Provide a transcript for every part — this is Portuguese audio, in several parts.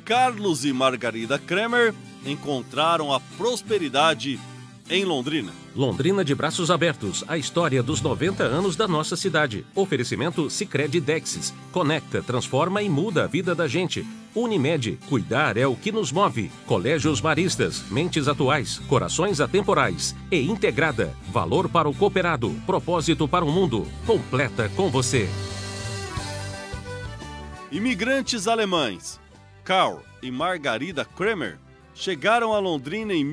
Carlos e Margarida Kremer encontraram a prosperidade em Londrina. Londrina de braços abertos, a história dos 90 anos da nossa cidade. Oferecimento Sicredi Dexis. Conecta, transforma e muda a vida da gente. Unimed, cuidar é o que nos move. Colégios Maristas, mentes atuais, corações atemporais. E Integrada, valor para o cooperado, propósito para o mundo. Completa com você. Imigrantes alemães Karl e Margarida Kremer chegaram a Londrina em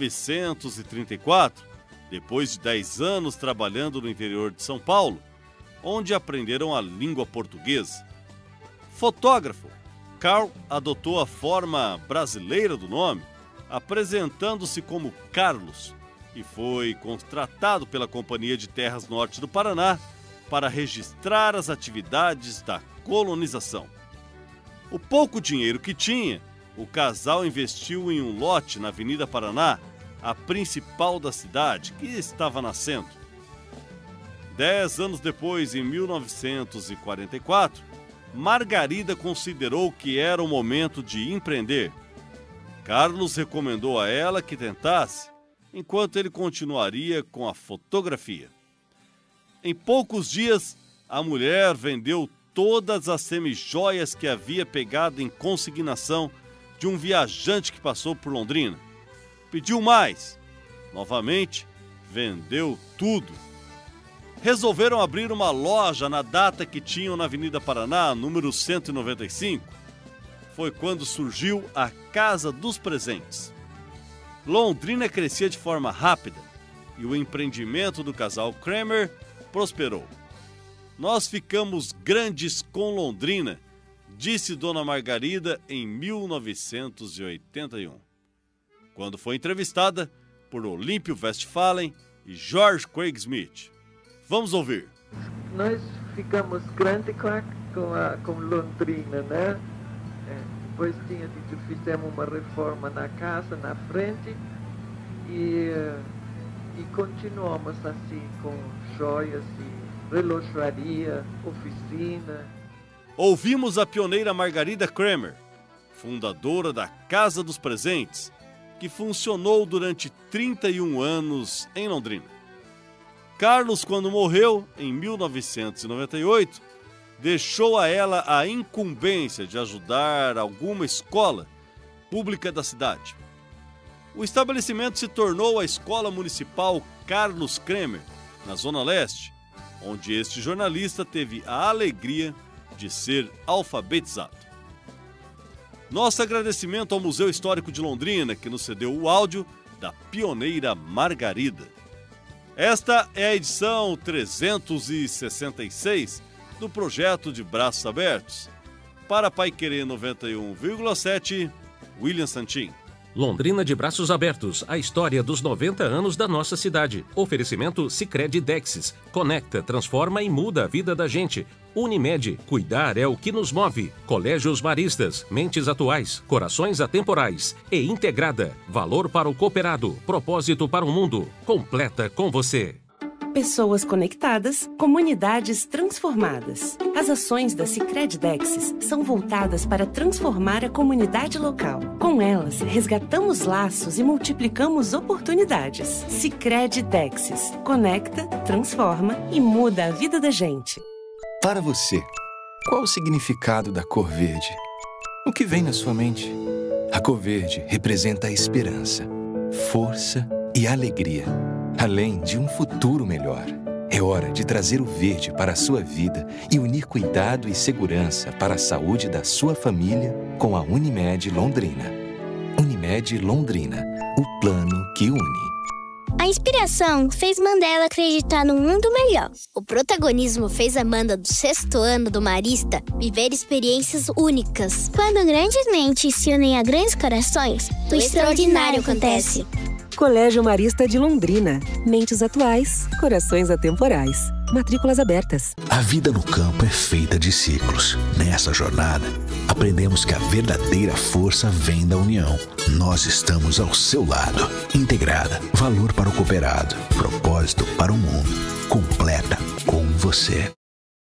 1934, depois de 10 anos trabalhando no interior de São Paulo, onde aprenderam a língua portuguesa. Fotógrafo, Karl adotou a forma brasileira do nome, apresentando-se como Carlos, e foi contratado pela Companhia de Terras Norte do Paraná para registrar as atividades da colonização. O pouco dinheiro que tinha, o casal investiu em um lote na Avenida Paraná, a principal da cidade, que estava nascendo. 10 anos depois, em 1944, Margarida considerou que era o momento de empreender. Carlos recomendou a ela que tentasse, enquanto ele continuaria com a fotografia. Em poucos dias, a mulher vendeu todas as semijoias que havia pegado em consignação de um viajante que passou por Londrina. Pediu mais. Novamente, vendeu tudo. Resolveram abrir uma loja na data que tinham na Avenida Paraná, número 195. Foi quando surgiu a Casa dos Presentes. Londrina crescia de forma rápida e o empreendimento do casal Kremer prosperou. Nós ficamos grandes com Londrina, disse Dona Margarida em 1981, quando foi entrevistada por Olímpio Westphalen e George Craig Smith. Vamos ouvir. Nós ficamos grandes com Londrina, né? Depois fizemos uma reforma na casa, na frente, e continuamos assim com joias e relojaria, oficina. Ouvimos a pioneira Margarida Kremer, fundadora da Casa dos Presentes, que funcionou durante 31 anos em Londrina. Carlos, quando morreu, em 1998, deixou a ela a incumbência de ajudar alguma escola pública da cidade. O estabelecimento se tornou a Escola Municipal Carlos Kremer, na Zona Leste, onde este jornalista teve a alegria de ser alfabetizado. Nosso agradecimento ao Museu Histórico de Londrina, que nos cedeu o áudio da pioneira Margarida. Esta é a edição 366 do projeto de Braços Abertos. Para Paiquerê 91,7, William Santin. Londrina de braços abertos, a história dos 90 anos da nossa cidade. Oferecimento Sicredi Dexis. Conecta, transforma e muda a vida da gente. Unimed, cuidar é o que nos move. Colégios Maristas, mentes atuais, corações atemporais. E Integrada, valor para o cooperado, propósito para o mundo. Completa com você. Pessoas conectadas, comunidades transformadas. As ações da Sicredi Dexis são voltadas para transformar a comunidade local. Com elas, resgatamos laços e multiplicamos oportunidades. Sicredi Dexis. Conecta, transforma e muda a vida da gente. Para você, qual o significado da cor verde? O que vem na sua mente? A cor verde representa a esperança, força e alegria, além de um futuro melhor. É hora de trazer o verde para a sua vida e unir cuidado e segurança para a saúde da sua família com a Unimed Londrina. Unimed Londrina, o plano que une. A inspiração fez Mandela acreditar num mundo melhor. O protagonismo fez Amanda, do 6º ano do Marista, viver experiências únicas. Quando grandes mentes se unem a grandes corações, o extraordinário acontece. Colégio Marista de Londrina. Mentes atuais, corações atemporais. Matrículas abertas. A vida no campo é feita de ciclos. Nessa jornada, aprendemos que a verdadeira força vem da união. Nós estamos ao seu lado. Integrada, valor para o cooperado, propósito para o mundo. Completa com você.